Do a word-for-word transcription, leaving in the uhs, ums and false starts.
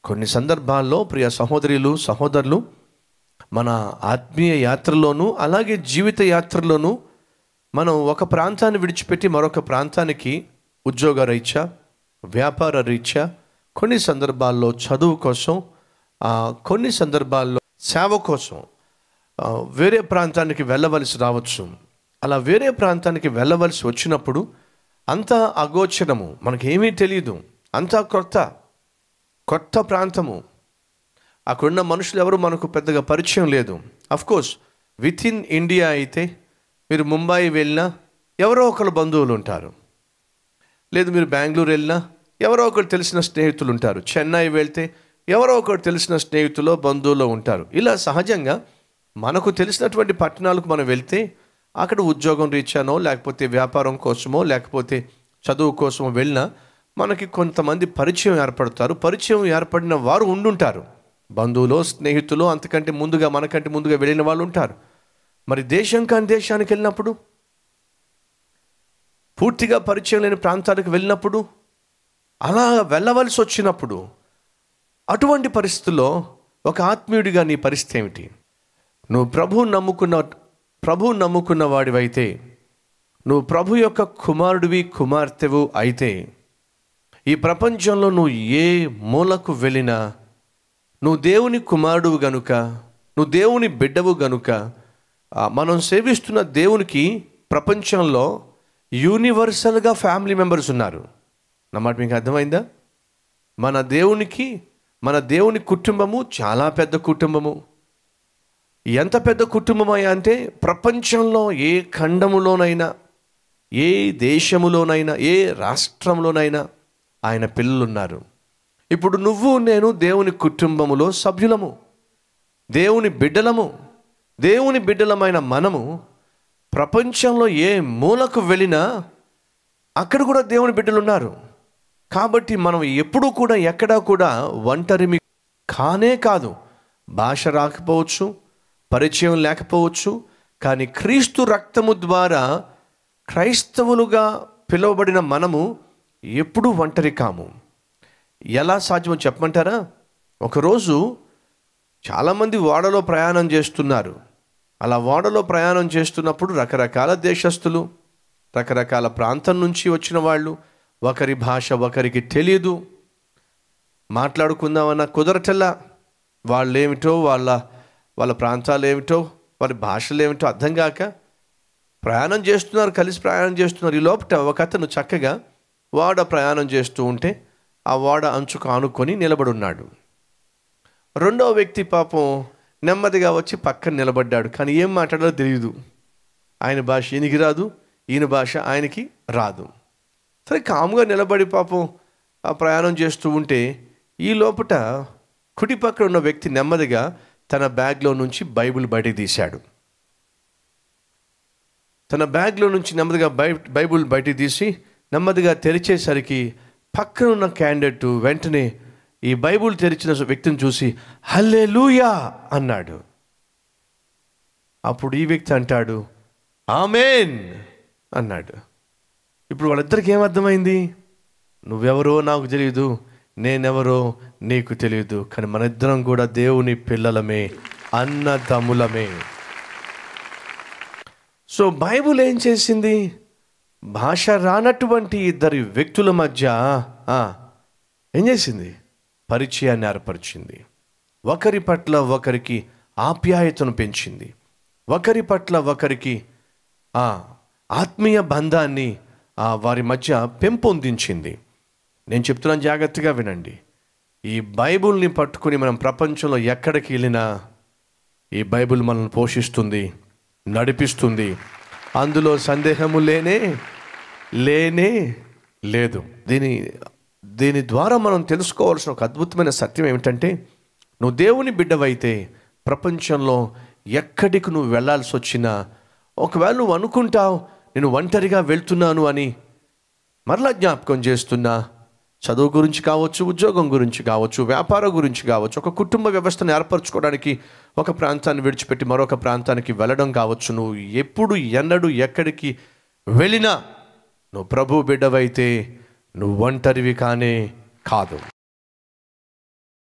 కొన్ని సందర్భాల్లో ప్రియ సహోదరులు సహోదరులు, మన ఆత్మీయ యాత్రలోనూ అలాగే జీవిత యాత్రలోనూ మనం ఒక ప్రాంతాన్ని విడిచిపెట్టి మరొక ప్రాంతానికి ఉద్యోగ రీత్యా, వ్యాపార రీత్యా, కొన్ని సందర్భాల్లో చదువు కోసం, కొన్ని సందర్భాల్లో సేవ కోసం వేరే ప్రాంతానికి వెళ్ళవలసి రావచ్చు. అలా వేరే ప్రాంతానికి వెళ్ళవలసి వచ్చినప్పుడు అంతా అగోచరము, మనకేమీ తెలియదు, అంతా కొత్త కొత్త ప్రాంతము. అక్కడున్న మనుషులు ఎవరు మనకు పెద్దగా పరిచయం లేదు. అఫ్కోర్స్ విత్ ఇన్ ఇండియా అయితే మీరు ముంబై వెళ్ళినా ఎవరో ఒకరు బంధువులు ఉంటారు, లేదు మీరు బెంగళూరు వెళ్ళినా ఎవరో ఒకరు తెలిసిన స్నేహితులు ఉంటారు, చెన్నై వెళ్తే ఎవరో ఒకరు తెలిసిన స్నేహితులు బంధువులు ఉంటారు. ఇలా సహజంగా మనకు తెలిసినటువంటి పట్టణాలకు మనం వెళ్తే అక్కడ ఉద్యోగం రీత్యానో లేకపోతే వ్యాపారం కోసమో లేకపోతే చదువు కోసమో వెళ్ళినా మనకి కొంతమంది పరిచయం ఏర్పడతారు. పరిచయం ఏర్పడిన వారు ఉండుంటారు, బంధువులు స్నేహితులు, అంతకంటే ముందుగా మనకంటే ముందుగా వెళ్ళిన వాళ్ళు ఉంటారు. మరి దేశం కాని దేశానికి వెళ్ళినప్పుడు, పూర్తిగా పరిచయం లేని ప్రాంతాలకు వెళ్ళినప్పుడు, అలా వెళ్ళవలసి వచ్చినప్పుడు, అటువంటి పరిస్థితుల్లో ఒక ఆత్మీయుడిగా నీ పరిస్థితి ఏమిటి? నువ్వు ప్రభువు నమ్ముకున్న ప్రభువు నమ్ముకున్న వాడివైతే, నువ్వు ప్రభు యొక్క కుమారుడివి కుమార్తెవు అయితే, ఈ ప్రపంచంలో నువ్వు ఏ మూలకు వెళ్ళినా నువ్వు దేవుని కుమారుడువు గనుక, నువ్వు దేవుని బిడ్డవు గనుక, మనం సేవిస్తున్న దేవునికి ప్రపంచంలో యూనివర్సల్గా ఫ్యామిలీ మెంబర్స్ ఉన్నారు. నమ్మాట మీకు అర్థమైందా? మన దేవునికి మన దేవుని కుటుంబము చాలా పెద్ద కుటుంబము. ఎంత పెద్ద కుటుంబమయ్యా అంటే ప్రపంచంలో ఏ ఖండములోనైనా, ఏ దేశములోనైనా, ఏ రాష్ట్రంలోనైనా ఆయన పిల్లలు ఉన్నారు. ఇప్పుడు నువ్వు నేను దేవుని కుటుంబములో సభ్యులము, దేవుని బిడ్డలము. దేవుని బిడ్డలమైన మనము ప్రపంచంలో ఏ మూలకు వెళ్ళినా అక్కడ కూడా దేవుని బిడ్డలు ఉన్నారు. కాబట్టి మనం ఎప్పుడూ కూడా ఎక్కడా కూడా ఒంటరిమి కానే కాదు. భాష రాకపోవచ్చు, పరిచయం లేకపోవచ్చు, కానీ క్రీస్తు రక్తము ద్వారా క్రైస్తవులుగా పిలువబడిన మనము ఎప్పుడూ ఒంటరి కాము. ఎలా సాధ్యమో చెప్పమంటారా? ఒకరోజు చాలామంది ఓడలో ప్రయాణం చేస్తున్నారు. అలా ఓడలో ప్రయాణం చేస్తున్నప్పుడు రకరకాల దేశస్తులు, రకరకాల ప్రాంతం నుంచి వచ్చిన వాళ్ళు, ఒకరి భాష ఒకరికి తెలియదు, మాట్లాడుకుందామన్నా కుదరటల్లా. వాళ్ళేమిటో, వాళ్ళ వాళ్ళ ప్రాంతాలు ఏమిటో, వాళ్ళ భాషలు ఏమిటో అర్థం కాక ప్రయాణం చేస్తున్నారు, కలిసి ప్రయాణం చేస్తున్నారు. ఈ లోపల ఒక అతను చక్కగా ఓడ ప్రయాణం చేస్తూ ఉంటే ఆ ఓడ అంచుకు ఆనుకొని నిలబడున్నాడు. రెండవ వ్యక్తి పాపం నెమ్మదిగా వచ్చి పక్కన నిలబడ్డాడు, కానీ ఏం మాట్లాడాలో తెలియదు. ఆయన భాష ఈయనకి రాదు, ఈయన భాష ఆయనకి రాదు. సరే కాముగా నిలబడి పాపం ఆ ప్రయాణం చేస్తూ ఉంటే ఈ లోపట కుడి పక్కన ఉన్న వ్యక్తి నెమ్మదిగా తన బ్యాగ్లో నుంచి బైబిల్ బయటికి తీశాడు. తన బ్యాగ్లో నుంచి నెమ్మదిగా బై బైబిల్ బయటికి తీసి నెమ్మదిగా తెరిచేసరికి పక్కన ఉన్న క్యాండిడేట్ వెంటనే ఈ బైబిల్ తెరిచిన వ్యక్తిని చూసి హల్లెలూయా అన్నాడు. అప్పుడు ఈ వ్యక్తి అంటాడు ఆమేన్ అన్నాడు. ఇప్పుడు వాళ్ళిద్దరికి ఏమర్థమైంది? నువ్వెవరో నాకు తెలియదు, నేనెవరో నీకు తెలియదు, కానీ మన ఇద్దరం కూడా దేవుని పిల్లలమే, అన్నదమ్ములమే. సో బైబుల్ ఏం చేసింది? భాష రానటువంటి ఇద్దరి వ్యక్తుల మధ్య ఏం చేసింది? పరిచయాన్ని ఏర్పరిచింది. ఒకరి పట్ల ఒకరికి ఆప్యాయతను పెంచింది, ఒకరి పట్ల ఒకరికి ఆత్మీయ బంధాన్ని వారి మధ్య పెంపొందించింది. నేను చెప్తున్నాను, జాగ్రత్తగా వినండి. ఈ బైబుల్ని పట్టుకుని మనం ప్రపంచంలో ఎక్కడికి వెళ్ళినా ఈ బైబుల్ మనల్ని పోషిస్తుంది, నడిపిస్తుంది. అందులో సందేహము లేనే లేనే లేదు. దీని దీని ద్వారా మనం తెలుసుకోవాల్సిన ఒక అద్భుతమైన సత్యం ఏమిటంటే, నువ్వు దేవుని బిడ్డవైతే ప్రపంచంలో ఎక్కడికి నువ్వు వెళ్ళాల్సి వచ్చినా, ఒకవేళ నువ్వు అనుకుంటావు నేను ఒంటరిగా వెళ్తున్నాను అని, మరలా జ్ఞాపకం చేస్తున్నా, చదువు గురించి కావచ్చు, ఉద్యోగం గురించి కావచ్చు, వ్యాపారం గురించి కావచ్చు, ఒక కుటుంబ వ్యవస్థను ఏర్పరచుకోవడానికి ఒక ప్రాంతాన్ని విడిచిపెట్టి మరొక ప్రాంతానికి వెళ్ళడం కావచ్చు, నువ్వు ఎప్పుడు ఎన్నడూ ఎక్కడికి వెళ్ళినా నువ్వు ప్రభు బిడ్డవైతే నువ్వు ఒంటరివి కానే కాదు.